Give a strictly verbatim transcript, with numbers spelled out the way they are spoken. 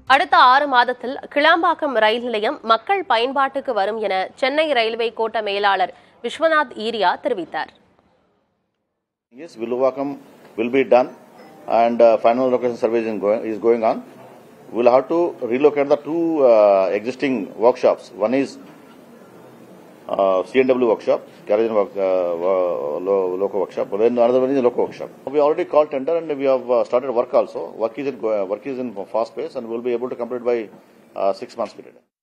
அடுத்த ஆறு மாதத்தில் கிளாம்பாக்கம் ரயில் நிலையம் மக்கள் பயன்பாட்டுக்கு வரும் என சென்னை ரயில்வே கோட்ட மேலாளர் விஸ்வநாத் ஈரியா தெரிவித்தார். Yes, Kilambakkam will be done and uh, final location survey is going, is going on. We will have to relocate the two uh, existing workshops. One is uh, C N W workshop, carriage work, uh, loco workshop. Then another one is loco workshop. We already called tender and we have uh, started work also. Work is in, work is in fast pace and we will be able to complete by uh, six months period.